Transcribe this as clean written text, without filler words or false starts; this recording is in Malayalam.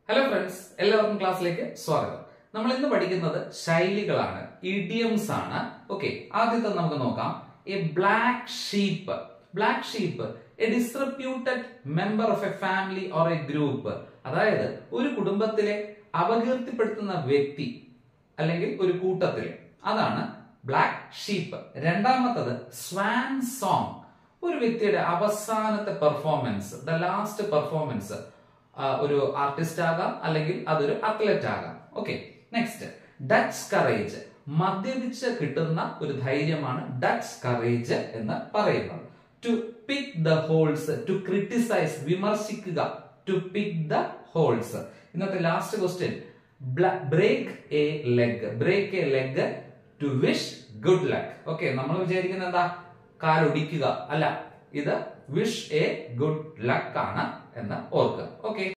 ഹലോ ഫ്രണ്ട്സ്, എല്ലാവർക്കും ക്ലാസ്സിലേക്ക് സ്വാഗതം. നമ്മൾ ഇന്ന് പഠിക്കുന്നത് ശൈലികളാണ്, ഇഡിയംസ് ആണ്. ഓക്കെ, ആദ്യത്തെ നമുക്ക് നോക്കാം. A black sheep. Black sheep a disreputed member of a family or a group. അതായത് ഒരു കുടുംബത്തിലെ അപകീർത്തിപ്പെടുത്തുന്ന വ്യക്തി അല്ലെങ്കിൽ ഒരു കൂട്ടത്തിലെ, അതാണ് ബ്ലാക്ക് ഷീപ്പ്. രണ്ടാമത്തത് സ്വാൻ സോങ്. ഒരു വ്യക്തിയുടെ അവസാനത്തെ പെർഫോമൻസ്, ദ ലാസ്റ്റ് പെർഫോമൻസ്. ഒരു ആർട്ടിസ്റ്റ് ആകാം, അല്ലെങ്കിൽ അതൊരു അത്ലറ്റ് ആകാം. Okay, next Dutch courage. മദ്യപിച്ച് കിട്ടുന്ന ഒരു ധൈര്യമാണ് ഡച്ച് കറേജ് എന്ന് പറയുന്നത്. To pick the holes, to criticise, വിമർശിക്കുക. To pick the holes. ഇന്നത്തെ last question, break a leg. Break a leg to wish good luck. Okay, നമ്മൾ വിചാരിക്കുന്നത് എന്താ? കാലൊടിക്കുക അല്ല, ഇത് വിഷ് എ ഗുഡ് ലക്ക് ആണ് എന്ന് ഓർക്കുക. ഓക്കെ.